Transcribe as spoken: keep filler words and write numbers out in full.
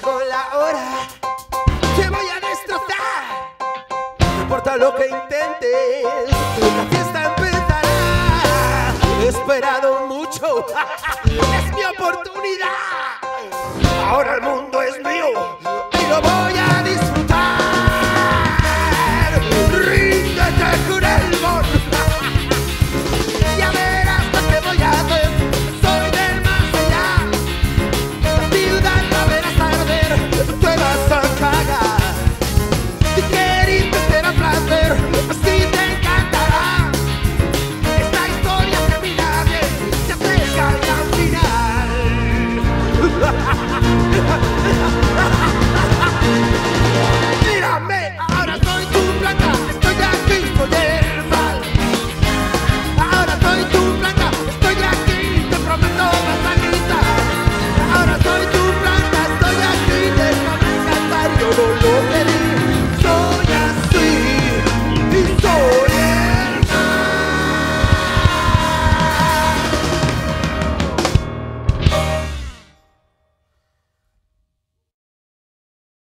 llegó la hora, te voy a destrozar. No importa lo que intentes, la fiesta empezará. He esperado mucho, es mi oportunidad. Ahora el mundo